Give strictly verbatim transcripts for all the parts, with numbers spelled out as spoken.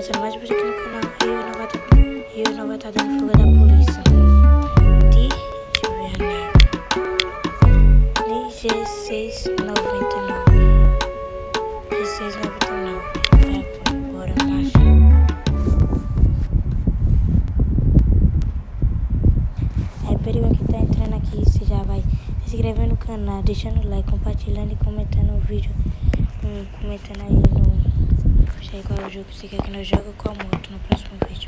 mostrando mais vídeo aqui no canal e eu não vai estar e eu não vai estar dando fuga da polícia. De Juvenal. dezesseis noventa e nove. dezesseis noventa e nove. Vai, bora, macho. É perigo que tá entrando aqui, você já vai se inscrevendo no canal, deixando o like, compartilhando e comentando o vídeo. Hum, comentando aí no. Sei qual é o jogo que você quer que nós jogue com a moto no próximo vídeo.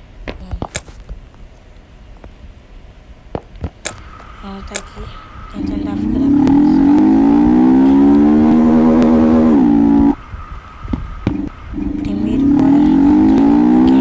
Ela tá aqui tentando dar fuga da polícia. Primeiro, bora aqui,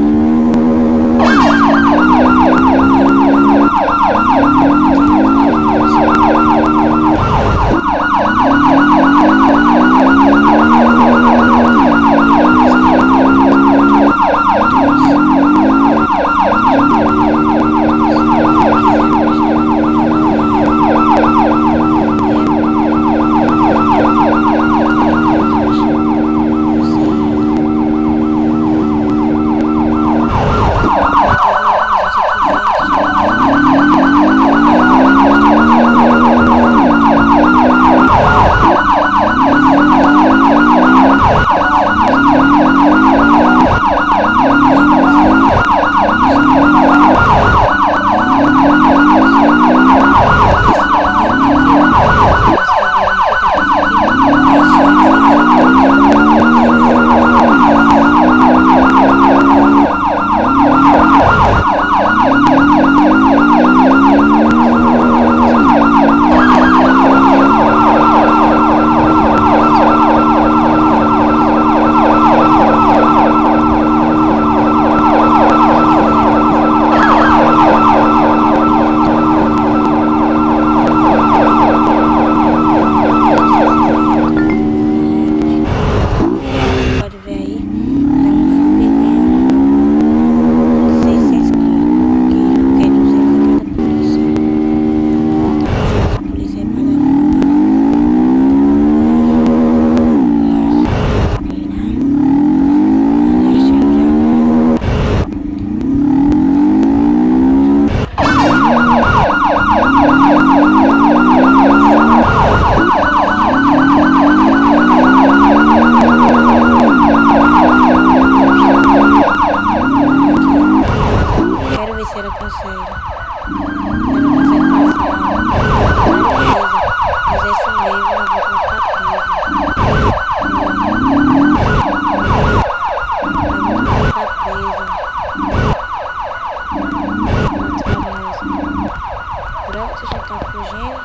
você já tá fugindo,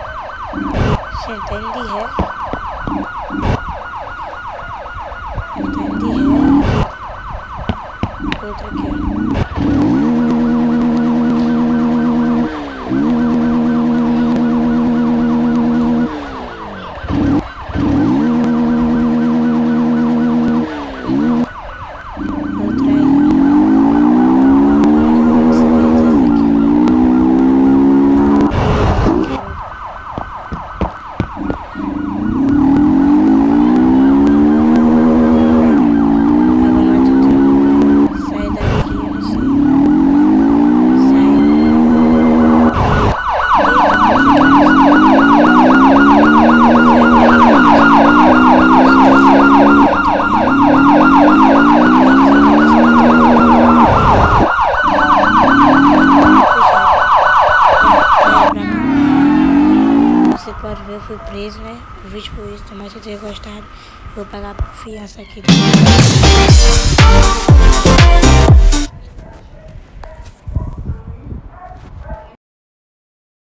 sentando de ré, sentando de ré, outra aqui, ó. Pode ver, eu fui preso, né? O vídeo foi isso, tomara que eu tenha gostado. Vou pagar por fiança aqui.